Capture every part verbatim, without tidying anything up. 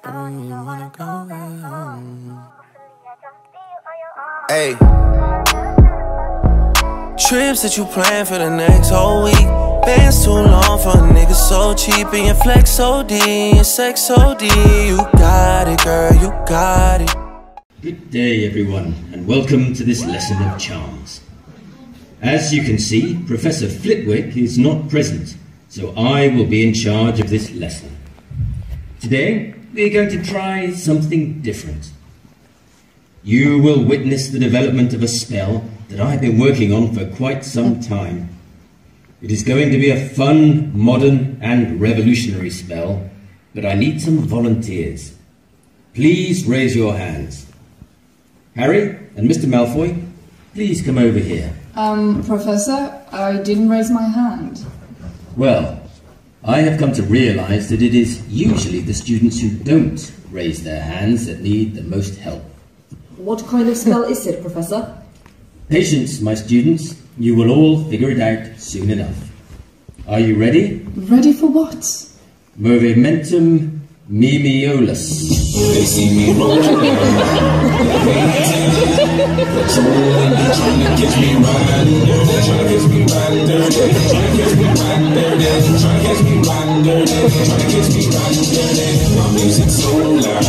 Hey, trips that you plan for the next whole week. Bands too long for a nigga so cheap. And your flex O D, and sex O D. You got it, girl, you got it. Good day, everyone, and welcome to this lesson of charms. As you can see, Professor Flitwick is not present, so I will be in charge of this lesson. Today, we're going to try something different. You will witness the development of a spell that I've been working on for quite some time. It is going to be a fun, modern, and revolutionary spell, but I need some volunteers. Please raise your hands. Harry and Mister Malfoy, please come over here. Um, Professor, I didn't raise my hand. Well, I have come to realize that it is usually the students who don't raise their hands that need the most help. What kind of spell is it, Professor? Patience, my students. You will all figure it out soon enough. Are you ready? Ready for what? Movimentum Mimiolus. They see me rolling down. Patrolling, they trying to catch me riding dirty. Trying to catch me riding dirty. Trying to catch me riding dirty. Trying to catch me riding dirty. Trying to catch me riding dirty. My music so loud.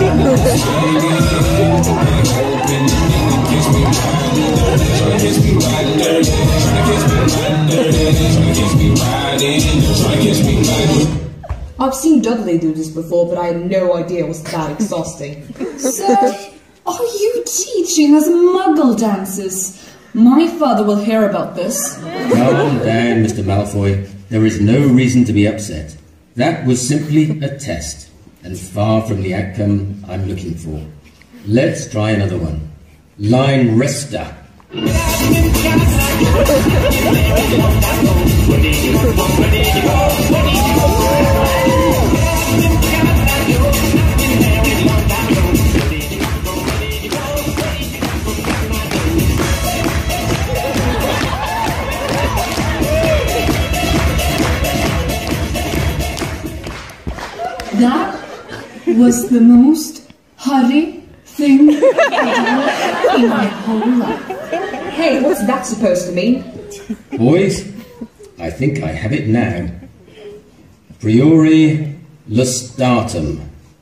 Hoping they catch me riding dirty. Trying to catch me riding dirty. Trying to catch me riding dirty. Trying to catch me riding. Trying to catch me riding. I've seen Dudley do this before, but I had no idea it was that exhausting. Sir, are you teaching us muggle dances? My father will hear about this. Calm down, Mister Malfoy. There is no reason to be upset. That was simply a test, and far from the outcome I'm looking for. Let's try another one. Line Resta. That was the most hurry thing I've done in my whole life. Hey, what's that supposed to mean? Boys, I think I have it now. Priori lustatum.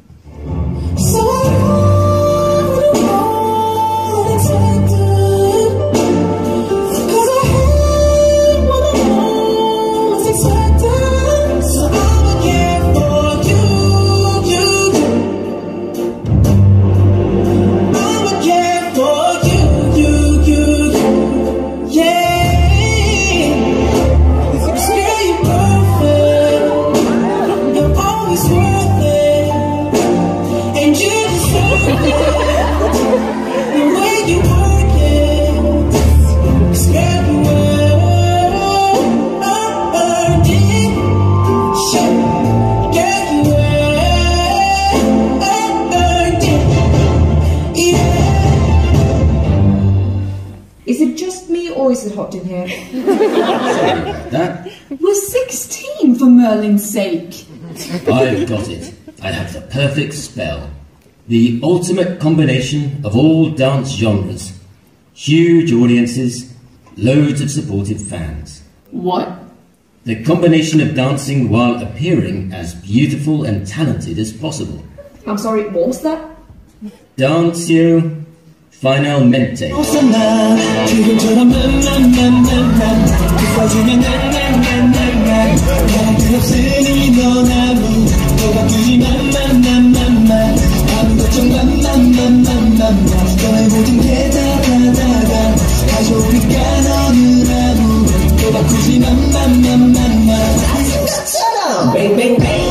Is it just me, or is it hot in here? Sorry about that. We're sixteen, for Merlin's sake. I've got it. I have the perfect spell. The ultimate combination of all dance genres. Huge audiences, loads of supportive fans. What? The combination of dancing while appearing as beautiful and talented as possible. I'm sorry, what was that? Dansio finalmente. Bang, bang, bang.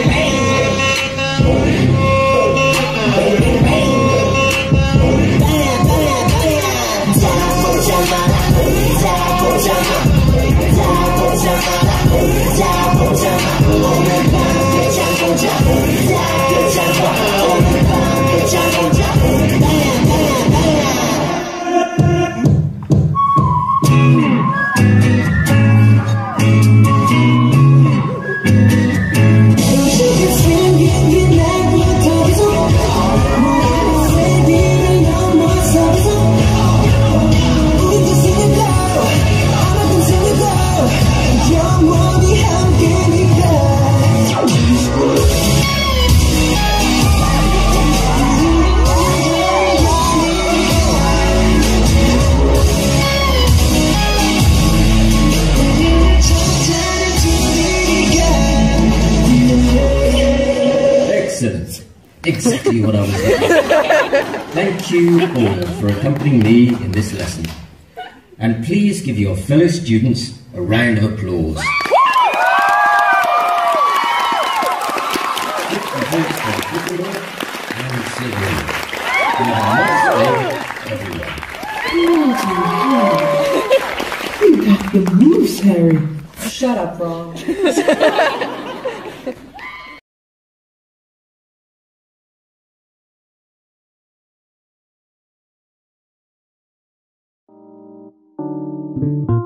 Bang, bang, bang. exactly what I was looking for. Thank you all for accompanying me in this lesson. And please give your fellow students a round of applause. Thanks for Dumbledore and Sydney. Have a nice day, everyone. You got the moves, Harry. Shut up, Ron. Thank you.